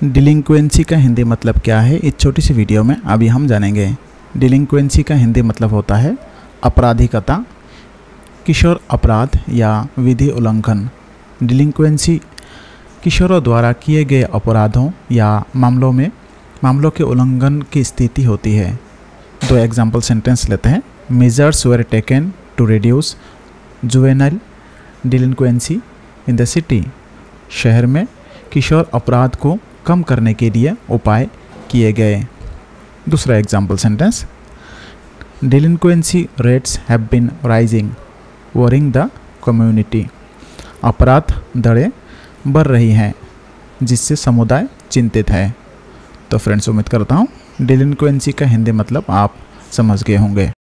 डिलिंक्वेंसी का हिंदी मतलब क्या है, इस छोटी सी वीडियो में अभी हम जानेंगे। डिलिंक्वेंसी का हिंदी मतलब होता है अपराधिकता, किशोर अपराध या विधि उल्लंघन। डिलिंक्वेंसी किशोरों द्वारा किए गए अपराधों या मामलों के उल्लंघन की स्थिति होती है। दो एग्जाम्पल सेंटेंस लेते हैं। Measures were taken to reduce juvenile delinquency in the city. शहर में किशोर अपराध को कम करने के लिए उपाय किए गए। दूसरा example sentence, delinquency rates have been rising worrying the community. अपराध दरें बढ़ रही हैं जिससे समुदाय चिंतित है। तो फ्रेंड्स, उम्मीद करता हूँ डिलिंक्वेंसी का हिंदी मतलब आप समझ गए होंगे।